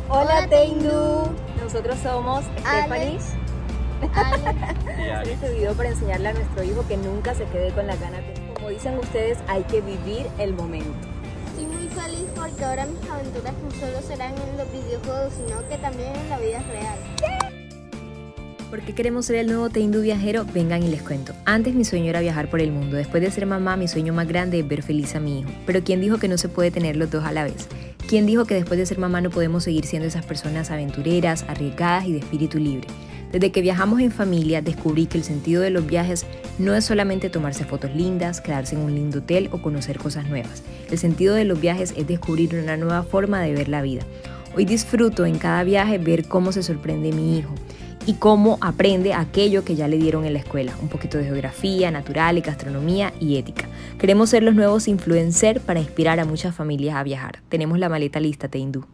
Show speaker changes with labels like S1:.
S1: Hola Teindu, nosotros somos Stephanie.
S2: Hacer
S1: este video para enseñarle a nuestro hijo que nunca se quede con la gana. Como dicen ustedes, hay que vivir el momento.
S3: Estoy muy feliz porque ahora mis aventuras no solo serán en los videojuegos, sino que también en la vida real.
S4: ¿Por qué queremos ser el nuevo Teindu viajero? Vengan y les cuento. Antes mi sueño era viajar por el mundo. Después de ser mamá, mi sueño más grande es ver feliz a mi hijo. Pero ¿quién dijo que no se puede tener los dos a la vez? ¿Quién dijo que después de ser mamá no podemos seguir siendo esas personas aventureras, arriesgadas y de espíritu libre? Desde que viajamos en familia, descubrí que el sentido de los viajes no es solamente tomarse fotos lindas, quedarse en un lindo hotel o conocer cosas nuevas. El sentido de los viajes es descubrir una nueva forma de ver la vida. Hoy disfruto en cada viaje ver cómo se sorprende mi hijo y cómo aprende aquello que ya le dieron en la escuela, un poquito de geografía, natural, gastronomía y ética. Queremos ser los nuevos influencers para inspirar a muchas familias a viajar. Tenemos la maleta lista, Teindu.